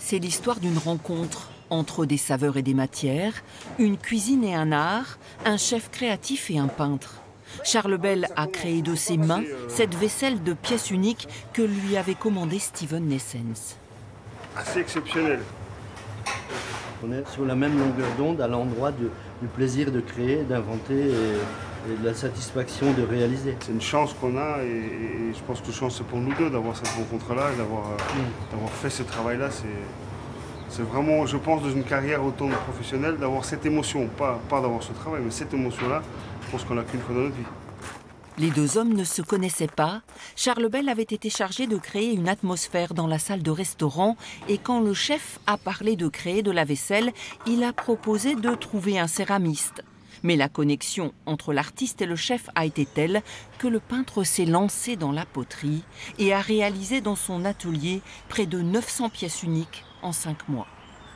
C'est l'histoire d'une rencontre entre des saveurs et des matières, une cuisine et un art, un chef créatif et un peintre. Charles Bell a créé de ses mains cette vaisselle de pièces uniques que lui avait commandée Steven Naessens. Assez exceptionnel. On est sur la même longueur d'onde à l'endroit du plaisir de créer, d'inventer et de la satisfaction de réaliser. C'est une chance qu'on a et je pense que chance c'est pour nous deux d'avoir cette rencontre-là, d'avoir fait ce travail-là. C'est vraiment, je pense, dans une carrière autant professionnelle, d'avoir cette émotion, pas d'avoir ce travail, mais cette émotion-là, je pense qu'on l'a qu'une fois dans notre vie. Les deux hommes ne se connaissaient pas. Charles Bell avait été chargé de créer une atmosphère dans la salle de restaurant et quand le chef a parlé de créer de la vaisselle, il a proposé de trouver un céramiste. Mais la connexion entre l'artiste et le chef a été telle que le peintre s'est lancé dans la poterie et a réalisé dans son atelier près de 900 pièces uniques en 5 mois.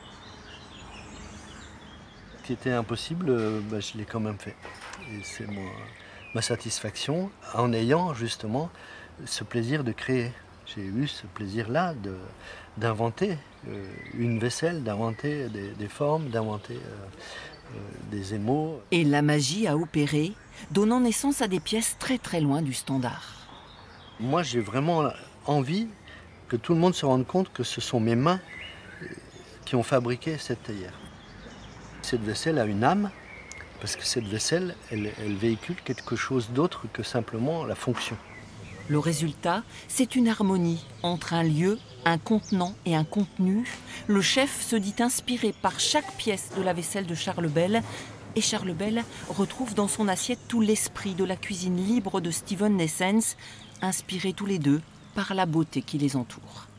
Ce qui était impossible, je l'ai quand même fait. Et c'est ma satisfaction en ayant justement ce plaisir de créer. J'ai eu ce plaisir-là d'inventer une vaisselle, d'inventer des formes, d'inventer des émaux. Et la magie a opéré, donnant naissance à des pièces très très loin du standard. Moi, j'ai vraiment envie que tout le monde se rende compte que ce sont mes mains qui ont fabriqué cette théière. Cette vaisselle a une âme, parce que cette vaisselle, elle véhicule quelque chose d'autre que simplement la fonction. Le résultat, c'est une harmonie entre un lieu, un contenant et un contenu. Le chef se dit inspiré par chaque pièce de la vaisselle de Charles Bell. Et Charles Bell retrouve dans son assiette tout l'esprit de la cuisine libre de Steven Naessens, inspirés tous les deux par la beauté qui les entoure.